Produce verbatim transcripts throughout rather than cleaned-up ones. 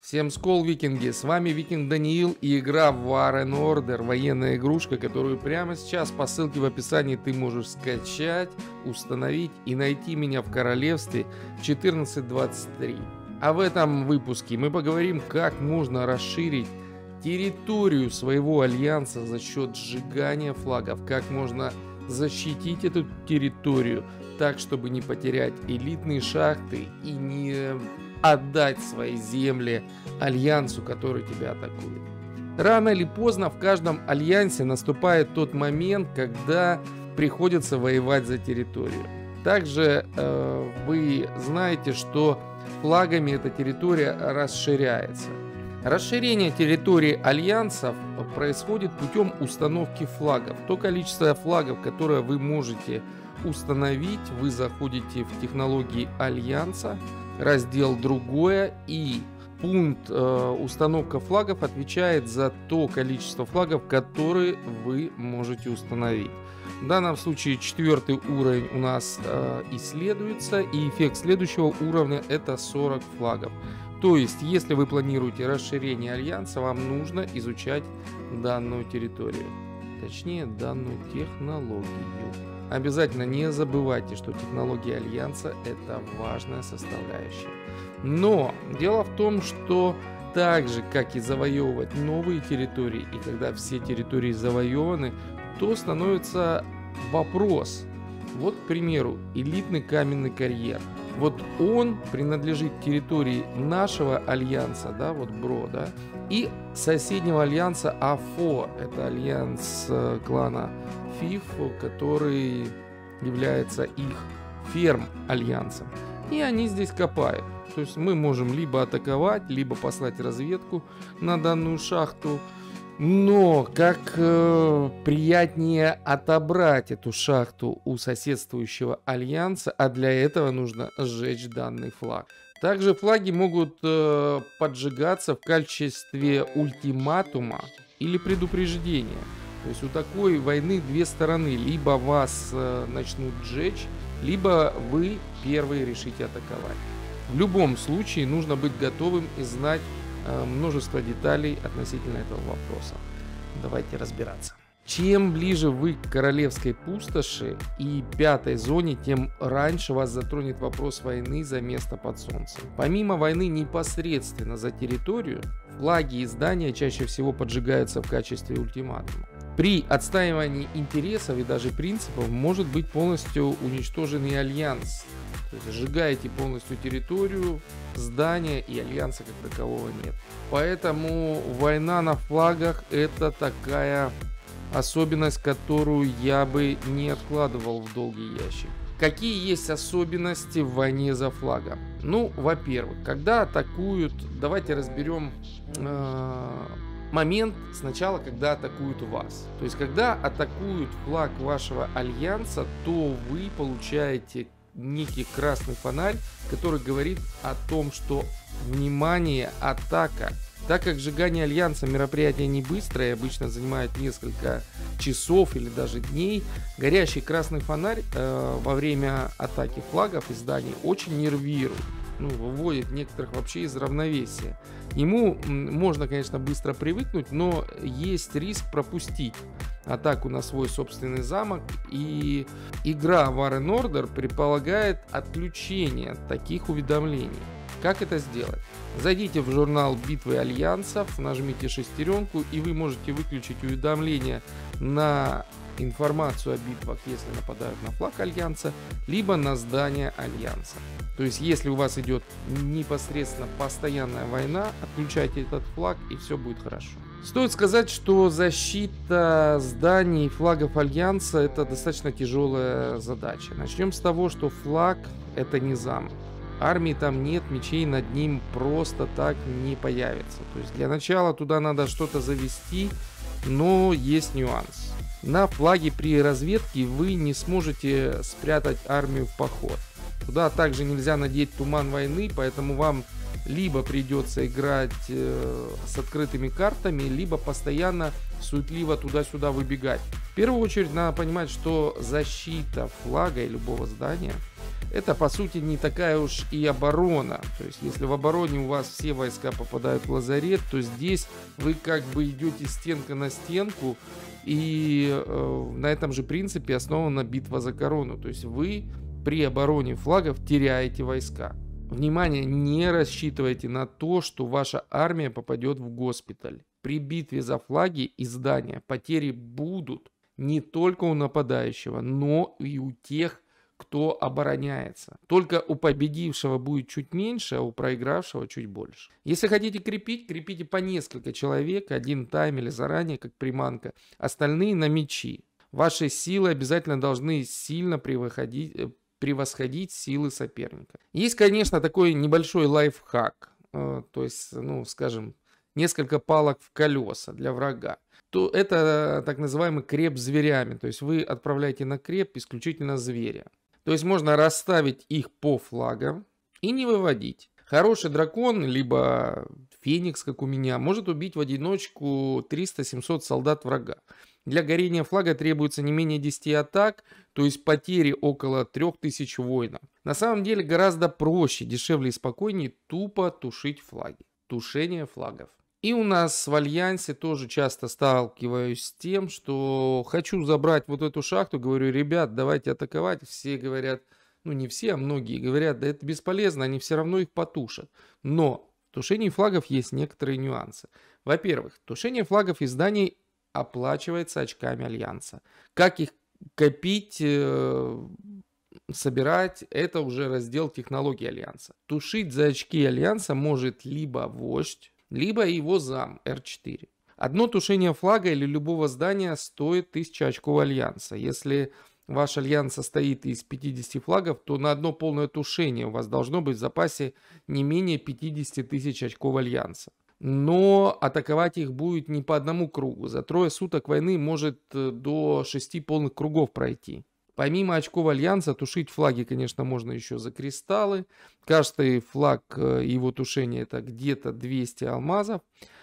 Всем скол, викинги, с вами Викинг Даниил и игра War and Order, военная игрушка, которую прямо сейчас по ссылке в описании ты можешь скачать, установить и найти меня в королевстве четырнадцать двадцать три. А в этом выпуске мы поговорим, как можно расширить территорию своего альянса за счет сжигания флагов, как можно защитить эту территорию так, чтобы не потерять элитные шахты и не отдать свои земли альянсу, который тебя атакует. Рано или поздно в каждом альянсе наступает тот момент, когда приходится воевать за территорию. Также э, вы знаете, что флагами эта территория расширяется. Расширение территории альянсов происходит путем установки флагов. То количество флагов, которое вы можете установить, вы заходите в технологии альянса, раздел «Другое», и пункт э, установка флагов отвечает за то количество флагов, которые вы можете установить. В данном случае четвертый уровень у нас э, исследуется, и эффект следующего уровня это сорок флагов. То есть, если вы планируете расширение альянса, вам нужно изучать данную территорию, точнее данную технологию. Обязательно не забывайте, что технология альянса это важная составляющая. Но дело в том, что так же, как и завоевывать новые территории, и когда все территории завоеваны, то становится вопрос. Вот, к примеру, элитный каменный карьер. Вот он принадлежит территории нашего альянса, да, вот Бро, да, и соседнего альянса АФО, это альянс э, клана Фиф, который является их ферм-альянсом. И они здесь копают. То есть мы можем либо атаковать, либо послать разведку на данную шахту. Но как э, приятнее отобрать эту шахту у соседствующего альянса, а для этого нужно сжечь данный флаг. Также флаги могут э, поджигаться в качестве ультиматума или предупреждения. То есть у такой войны две стороны. Либо вас э, начнут сжечь, либо вы первые решите атаковать. В любом случае нужно быть готовым и знать э, множество деталей относительно этого вопроса. Давайте разбираться. Чем ближе вы к королевской пустоши и пятой зоне, тем раньше вас затронет вопрос войны за место под солнцем. Помимо войны непосредственно за территорию, флаги и здания чаще всего поджигаются в качестве ультиматума. При отстаивании интересов и даже принципов может быть полностью уничтожен и альянс. То есть сжигаете полностью территорию, здания, и альянса как такового нет. Поэтому война на флагах это такая особенность, которую я бы не откладывал в долгий ящик. Какие есть особенности в войне за флагом? Ну, во-первых, когда атакуют, давайте разберем э, момент сначала, когда атакуют вас. То есть, когда атакуют флаг вашего альянса, то вы получаете некий красный фонарь, который говорит о том, что внимание, атака. Так как сжигание альянса мероприятие не быстрое, обычно занимает несколько часов или даже дней, горящий красный фонарь э, во время атаки флагов и зданий очень нервирует, ну, выводит некоторых вообще из равновесия. Ему можно, конечно, быстро привыкнуть, но есть риск пропустить атаку на свой собственный замок, и игра War and Order предполагает отключение таких уведомлений. Как это сделать? Зайдите в журнал битвы альянсов, нажмите шестеренку, и вы можете выключить уведомления на информацию о битвах, если нападают на флаг альянса, либо на здание альянса. То есть, если у вас идет непосредственно постоянная война, отключайте этот флаг, и все будет хорошо. Стоит сказать, что защита зданий и флагов альянса это достаточно тяжелая задача. Начнем с того, что флаг это не замок. Армии там нет, мечей над ним просто так не появится. То есть для начала туда надо что-то завести, но есть нюанс. На флаге при разведке вы не сможете спрятать армию в поход. Туда также нельзя надеть туман войны, поэтому вам либо придется играть э, с открытыми картами, либо постоянно суетливо туда-сюда выбегать. В первую очередь надо понимать, что защита флага и любого здания это по сути не такая уж и оборона. То есть если в обороне у вас все войска попадают в лазарет, то здесь вы как бы идете стенка на стенку, и э, на этом же принципе основана битва за корону. То есть вы при обороне флагов теряете войска. Внимание, не рассчитывайте на то, что ваша армия попадет в госпиталь. При битве за флаги и здания потери будут не только у нападающего, но и у тех, кто обороняется. Только у победившего будет чуть меньше, а у проигравшего чуть больше. Если хотите крепить, крепите по несколько человек, один тайм или заранее, как приманка. Остальные на мечи. Ваши силы обязательно должны сильно превосходить, превосходить силы соперника. Есть, конечно, такой небольшой лайфхак. То есть, ну, скажем, несколько палок в колеса для врага. То это так называемый креп зверями. То есть вы отправляете на креп исключительно зверя. То есть можно расставить их по флагам и не выводить. Хороший дракон, либо феникс, как у меня, может убить в одиночку триста-семьсот солдат врага. Для горения флага требуется не менее десяти атак, то есть потери около трёх тысяч воинов. На самом деле гораздо проще, дешевле и спокойнее тупо тушить флаги. Тушение флагов. И у нас в Альянсе тоже часто сталкиваюсь с тем, что хочу забрать вот эту шахту, говорю, ребят, давайте атаковать. Все говорят, ну не все, а многие говорят, да это бесполезно, они все равно их потушат. Но в тушении флагов есть некоторые нюансы. Во-первых, тушение флагов и зданий оплачивается очками Альянса. Как их копить, э, собирать, это уже раздел технологий Альянса. Тушить за очки Альянса может либо вождь, либо его зам эр четыре. Одно тушение флага или любого здания стоит тысячу очков Альянса. Если ваш Альянс состоит из пятидесяти флагов, то на одно полное тушение у вас должно быть в запасе не менее пятидесяти тысяч очков Альянса. Но атаковать их будет не по одному кругу. За трое суток войны может до шести полных кругов пройти. Помимо очков Альянса, тушить флаги, конечно, можно еще за кристаллы. Каждый флаг и его тушение это где-то двести алмазов.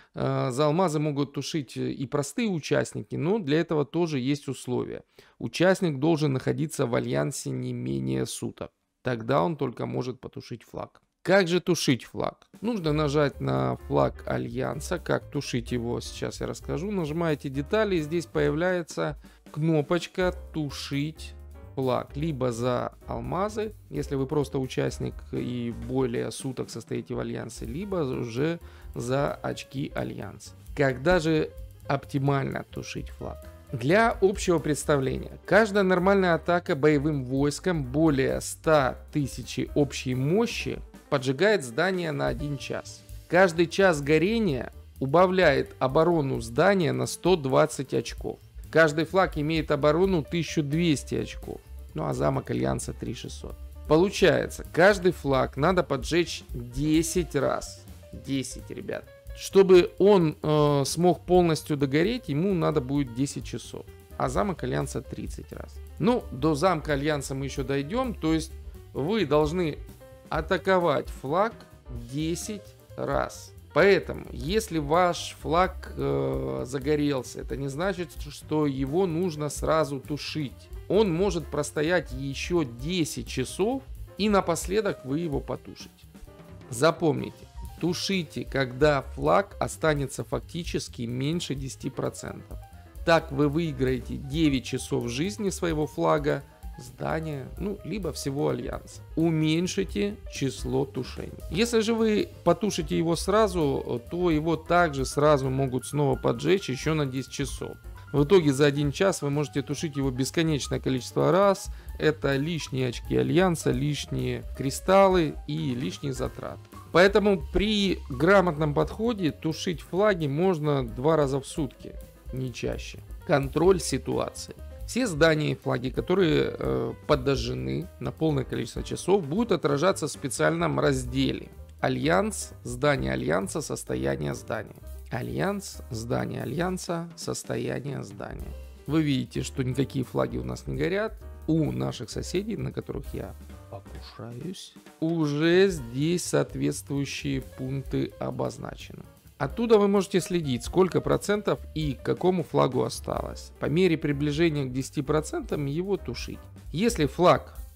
За алмазы могут тушить и простые участники, но для этого тоже есть условия. Участник должен находиться в Альянсе не менее суток. Тогда он только может потушить флаг. Как же тушить флаг? Нужно нажать на флаг Альянса. Как тушить его, сейчас я расскажу. Нажимаете детали, и здесь появляется кнопочка «Тушить флаг». Либо за алмазы, если вы просто участник и более суток состоите в Альянсе, либо уже за очки Альянса. Когда же оптимально тушить флаг? Для общего представления, каждая нормальная атака боевым войском более ста тысяч общей мощи поджигает здание на один час. Каждый час горения убавляет оборону здания на сто двадцать очков. Каждый флаг имеет оборону тысячу двести очков. Ну а замок Альянса три тысячи шестьсот. Получается, каждый флаг надо поджечь десять раз. десять, ребят. Чтобы он э, смог полностью догореть, ему надо будет десять часов. А замок Альянса тридцать раз. Ну, до замка Альянса мы еще дойдем. То есть вы должны атаковать флаг десять раз. Поэтому, если ваш флаг э, загорелся, это не значит, что его нужно сразу тушить. Он может простоять еще десять часов, и напоследок вы его потушите. Запомните, тушите, когда флаг останется фактически меньше десяти процентов. Так вы выиграете девять часов жизни своего флага, здания, ну, либо всего Альянса. Уменьшите число тушений. Если же вы потушите его сразу, то его также сразу могут снова поджечь еще на десять часов. В итоге за один час вы можете тушить его бесконечное количество раз. Это лишние очки Альянса, лишние кристаллы и лишние затраты. Поэтому при грамотном подходе тушить флаги можно два раза в сутки, не чаще. Контроль ситуации. Все здания и флаги, которые э, подожжены на полное количество часов, будут отражаться в специальном разделе. Альянс, здание Альянса, состояние здания. Альянс, здание Альянса, состояние здания. Вы видите, что никакие флаги у нас не горят. У наших соседей, на которых я покушаюсь, уже здесь соответствующие пункты обозначены. Оттуда вы можете следить, сколько процентов и к какому флагу осталось. По мере приближения к десяти процентам его тушить. Если флаг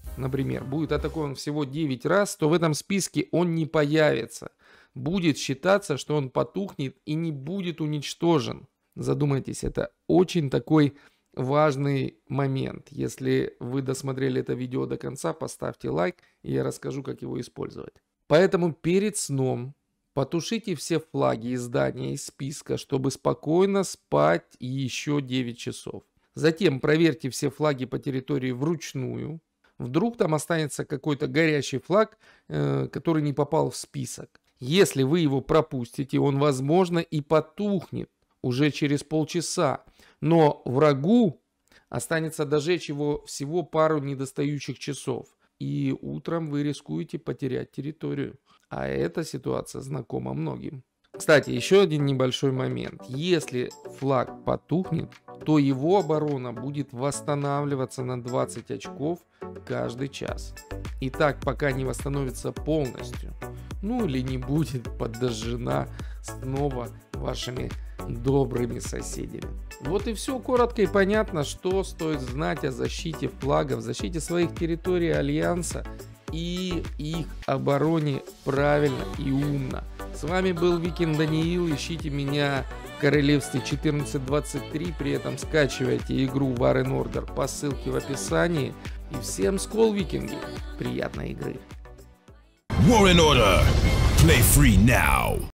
например, будет атакован всего девять раз, то в этом списке он не появится. Будет считаться, что он потухнет и не будет уничтожен. Задумайтесь, это очень такой важный момент. Если вы досмотрели это видео до конца, поставьте лайк, и я расскажу, как его использовать. Поэтому перед сном потушите все флаги из здания из списка, чтобы спокойно спать еще девять часов. Затем проверьте все флаги по территории вручную. Вдруг там останется какой-то горящий флаг, э, который не попал в список. Если вы его пропустите, он, возможно, и потухнет уже через полчаса. Но врагу останется дожечь его всего пару недостающих часов. И утром вы рискуете потерять территорию. А эта ситуация знакома многим. Кстати, еще один небольшой момент. Если флаг потухнет, то его оборона будет восстанавливаться на двадцать очков каждый час. И так, пока не восстановится полностью. Ну или не будет подожжена снова вашими добрыми соседями. Вот и все коротко и понятно, что стоит знать о защите флагов, защите своих территорий Альянса и их обороне правильно и умно. С вами был Викинг Даниил. Ищите меня в Королевстве четырнадцать двадцать три. При этом скачивайте игру War and Order по ссылке в описании. И всем скол, викинги! Приятной игры! War and Order. Play free now.